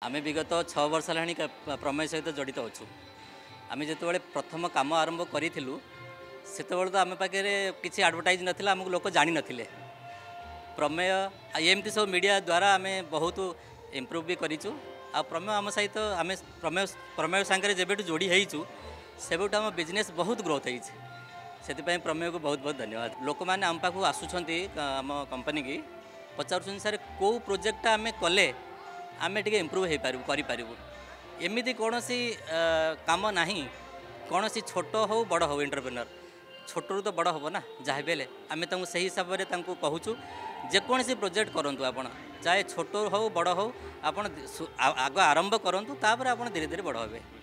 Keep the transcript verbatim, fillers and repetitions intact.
आमे विगत छः वर्ष है प्रमेय सहित जड़ित अच्छु। आम जो प्रथम कम आरंभ करूँ से तो आम पाखे किसी आडभटाइज नाला आमको लोक जानी नथिले। प्रमेय एमती सब मीडिया द्वारा आम बहुत इम्प्रूव भी करूँ। आ प्रमेय आम सहित आम प्रमेय प्रमेय सांगे जब जोड़ी होइचु सेबुठ आम बिजनेस बहुत ग्रोथ होती से प्रमेय को बहुत बहुत धन्यवाद। लोक मैंने आम पाक आसुँच आम कंपनी की पचार सर कौ प्रोजेक्ट आम कले आम टे इम्प्रूव हो पारू करूँ। एमती कौन सी कम ना कौन सी छोट हो बड़ हो एंटरप्रेन्योर छोटू तो बड़ हम ना जहाँ भी आम से हिसाब से कहूँ जेकोसी प्रोजेक्ट करूँ आप चाहे छोट हो बड़ हो आप आग आरंभ करूँ तापर आप धीरे धीरे बड़ हे।